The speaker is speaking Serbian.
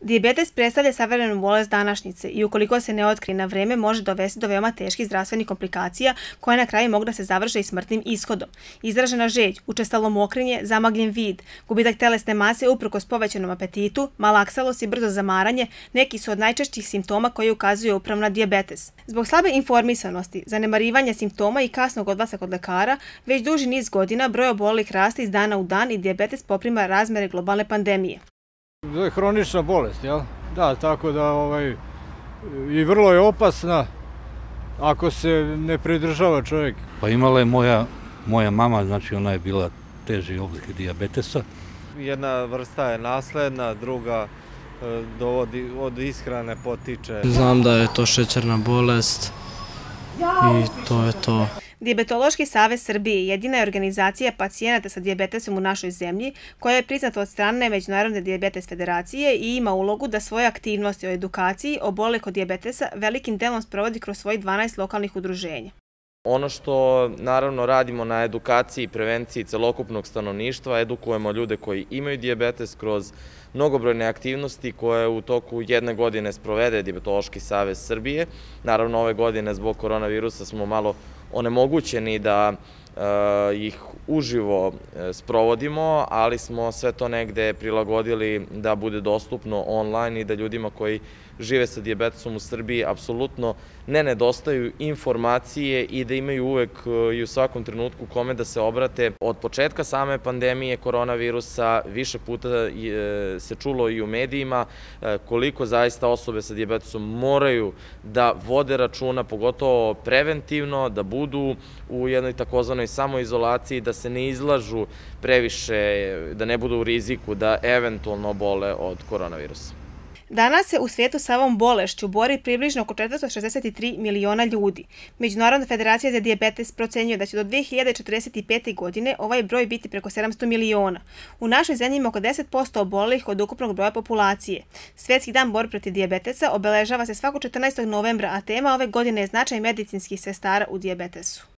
Dijabetes predstavlja savremenu bolest današnjice i ukoliko se ne otkrije na vreme može dovesti do veoma teških zdravstvenih komplikacija koje na kraju mogu da se završe i smrtnim ishodom. Izražena žeđ, učestalo mokrenje, zamagljen vid, gubitak telesne mase uprkos povećanom apetitu, malaksalost i brzo zamaranje neki su od najčešćih simptoma koji ukazuju upravo na dijabetes. Zbog slabe informisanosti, zanemarivanja simptoma i kasnog odlaska kod lekara, već duži niz godina broj obolelih raste iz dana u dan i dijabetes poprima razmere globalne pandemije. To je hronična bolest, jel? Da, tako da i vrlo je opasna ako se ne pridržava čovjek. Pa imala je moja mama, znači ona je bila teži oblik dijabetesa. Jedna vrsta je nasledna, druga od ishrane potiče. Znam da je to šećerna bolest i to je to. Dijabetološki savez Srbije jedina je organizacija pacijenata sa dijabetesom u našoj zemlji koja je priznata od strane Međunarodne dijabetes federacije i ima ulogu da svoje aktivnosti o edukaciji obolelih od dijabetesa velikim delom sprovodi kroz svojih 12 lokalnih udruženja. Ono što naravno radimo na edukaciji i prevenciji celokupnog stanovništva, edukujemo ljude koji imaju dijabetes kroz mnogobrojne aktivnosti koje u toku jedne godine sprovede Dijabetološki savez Srbije. Naravno ove godine zbog koronavirusa smo malo onemogućeni da ih uživo sprovodimo, ali smo sve to negde prilagodili da bude dostupno online i da ljudima koji žive sa dijabetesom u Srbiji apsolutno ne nedostaju informacije i da imaju uvek i u svakom trenutku kome da se obrate. Od početka same pandemije koronavirusa više puta se čulo i u medijima koliko zaista osobe sa dijabetesom moraju da vode računa, pogotovo preventivno, da budu u jednoj takozvanoj samoizolaciji, da se ne izlažu previše, da ne budu u riziku da eventualno obole od koronavirusa. Danas se u svijetu sa ovom bolešću bori približno oko 463 miliona ljudi. Međunarodna federacija za dijabetes procenjuje da će do 2045. godine ovaj broj biti preko 700 miliona. U našoj zemlji ima oko 10% obolelih od ukupnog broja populacije. Svjetski dan borbe protiv dijabetesa obeležava se svakog 14. novembra, a tema ove godine je značaj medicinskih sestara u dijabetesu.